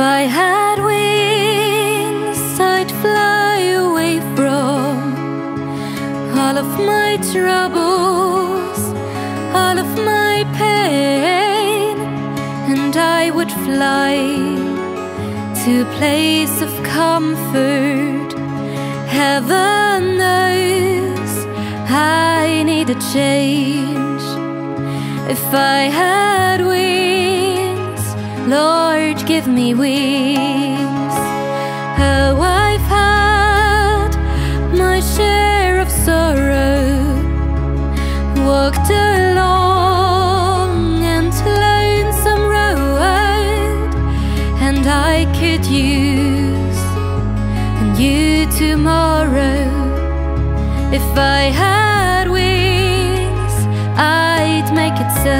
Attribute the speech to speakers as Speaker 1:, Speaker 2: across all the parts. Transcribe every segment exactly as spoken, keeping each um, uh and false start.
Speaker 1: I had wings, I'd fly away from all of my troubles, all of my pain, and I would fly to a place of comfort. Heaven knows I need a change. If I had wings, Lord, give me wings. Oh, I've had my share of sorrow, walked along and lonesome road, and I could use a new tomorrow. If I had wings, I'd make it so.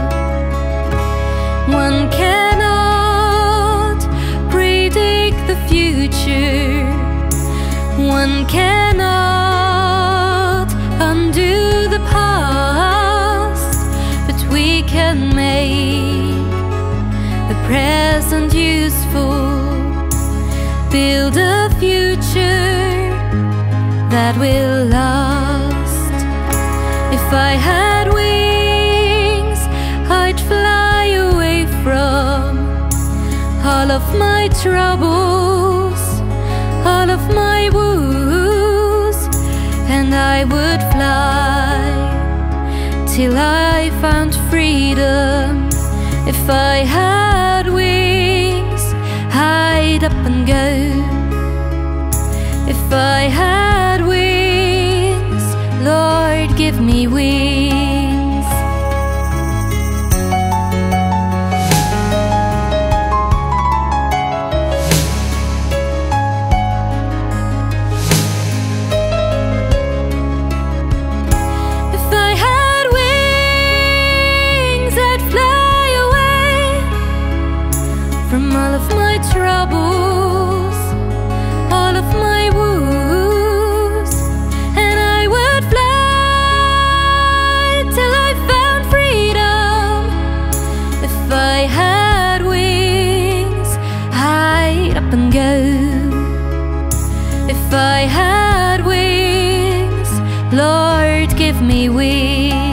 Speaker 1: One cannot predict the future, one cannot undo the past, but we can make the present useful, build a future that will last. If I had wings, I'd fly away from all of my troubles, all of my woes, and I would fly till I found freedom. If I had wings, I'd up and go. If I had wings, Lord, give me wings. If I had wings, I'd fly away from all of my troubles, all of my woes, and I would fly till I found freedom. If I had wings, I'd up and go. If I had wings, Lord, give me wings.